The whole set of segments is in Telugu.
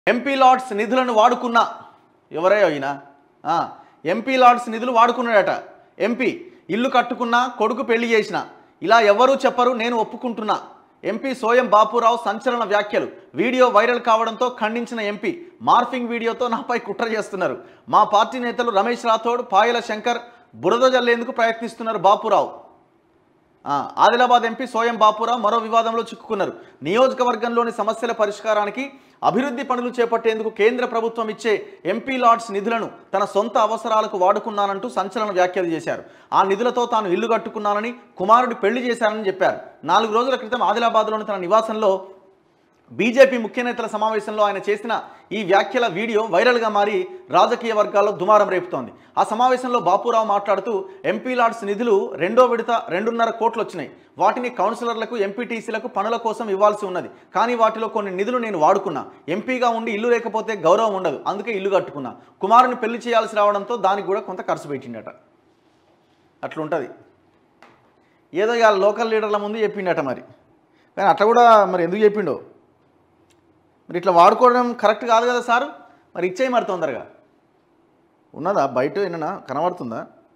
ఎంపీ లాట్స్ నిధులను వాడుకున్న ఎవరయ్యో ఈయన ఎంపీ లాట్స్ నిధులు వాడుకున్నాడట. ఎంపీ ఇల్లు కట్టుకున్నా, కొడుకు పెళ్లి చేసిన, ఇలా ఎవరూ చెప్పరు, నేను ఒప్పుకుంటున్నా. ఎంపీ సోయం బాపురావు సంచలన వ్యాఖ్యలు. వీడియో వైరల్ కావడంతో ఖండించిన ఎంపీ మార్ఫింగ్ వీడియోతో నాపై కుట్ర చేస్తున్నారు. మా పార్టీ నేతలు రమేష్ రాథోడ్, పాయల శంకర్ బురద జల్లేందుకు ప్రయత్నిస్తున్నారు. బాపురావు ఆదిలాబాద్ ఎంపీ సోయం బాపురావు మరో వివాదంలో చిక్కుకున్నారు. నియోజకవర్గంలోని సమస్యల పరిష్కారానికి, అభివృద్ధి పనులు చేపట్టేందుకు కేంద్ర ప్రభుత్వం ఇచ్చే ఎంపీ లాట్స్ నిధులను తన సొంత అవసరాలకు వాడుకున్నానంటూ సంచలన వ్యాఖ్యలు చేశారు. ఆ నిధులతో తాను ఇల్లు కట్టుకున్నానని, కుమారుడి పెళ్లి చేశానని చెప్పారు. 4 రోజుల క్రితం ఆదిలాబాద్లోని తన నివాసంలో బీజేపీ ముఖ్య నేతల సమావేశంలో ఆయన చేసిన ఈ వ్యాఖ్యల వీడియో వైరల్గా మారి రాజకీయ వర్గాల్లో దుమారం రేపుతోంది. ఆ సమావేశంలో బాపురావు మాట్లాడుతూ ఎంపీ లాట్స్ నిధులు రెండో విడత 2.5 కోట్లు వచ్చినాయి. వాటిని కౌన్సిలర్లకు, ఎంపీటీసీలకు పనుల కోసం ఇవ్వాల్సి ఉన్నది. కానీ వాటిలో కొన్ని నిధులు నేను వాడుకున్నా. ఎంపీగా ఉండి ఇల్లు లేకపోతే గౌరవం ఉండదు, అందుకే ఇల్లు కట్టుకున్నా. కుమారుని పెళ్లి చేయాల్సి రావడంతో దానికి కూడా కొంత ఖర్చు పెట్టిండట. అట్లుంటుంది. ఏదో ఇవాళ లోకల్ లీడర్ల ముందు చెప్పిండట. మరి కానీ అట్లా కూడా మరి ఎందుకు చెప్పిండో మరి ఇట్లా వాడుకోవడం కరెక్ట్ కాదు కదా సార్. మరి ఇచ్చేయి మరి తొందరగా. ఉన్నదా బయట ఏమన్నా కనబడుతుందా?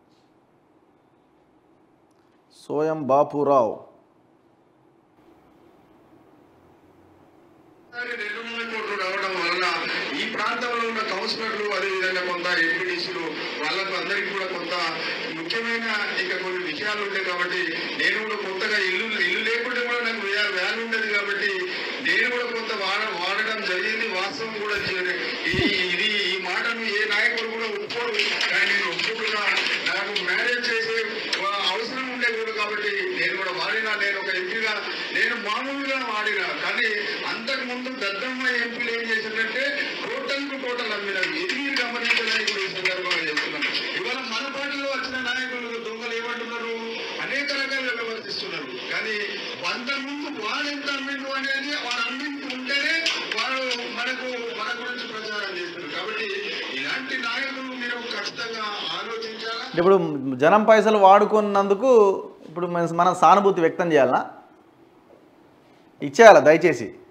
సోయం బాపురావు ఈ ప్రాంతంలో ఉన్న కౌన్సిలర్లు, అదేవిధంగా కొంత ఎంపీటీసీలు వాళ్ళకు అందరికీ కూడా కొంత ముఖ్యమైన ఇంకా కొన్ని విషయాలు ఉంటాయి. కాబట్టి నేను కూడా కొత్తగా ఇల్లు లేకుండా కూడా నాకు వ్యాల్యూ ఉండదు. కాబట్టి నేను కూడా కొంత వాడడం జరిగింది. వాస్తవం కూడా ఈ మాటను ఏ నాయకుడు కూడా ఒప్పుకోడు. కానీ నేను ఒప్పుకున్నా. నాకు మ్యారేజ్ చేసే అవసరం ఉండే కూడా కాబట్టి నేను కూడా వాడినా. నేను ఒక ఎంపీగా నేను మామూలుగా వాడినా. కానీ అంతకు ముందు దద్దమ్మ ఎంపీలు ఏం చేసిందంటే టోటల్ అమ్మినారు. ఇది మీరు గమనించాలని కూడా ఈ సందర్భంగా చెప్తున్నాను. ఇవాళ మన పార్టీలో వచ్చిన నాయకులు దొంగలు ఏమంటున్నారు, అనేక రకాలుగా విమర్శిస్తున్నారు. కానీ అంతకుముందు వాడు ఎంత అమ్మిండు అనేది వాడు అమ్మింటూ ఉంటేనే వాడు మన గురించి ప్రచారం చేస్తున్నారు. కాబట్టి ఇలాంటి నాయకులు మీరు ఖచ్చితంగా ఆలోచించాలా. ఇప్పుడు జనం పైసలు వాడుకున్నందుకు ఇప్పుడు మనం సానుభూతి వ్యక్తం చేయాలా? ఇచ్చేయాలా దయచేసి.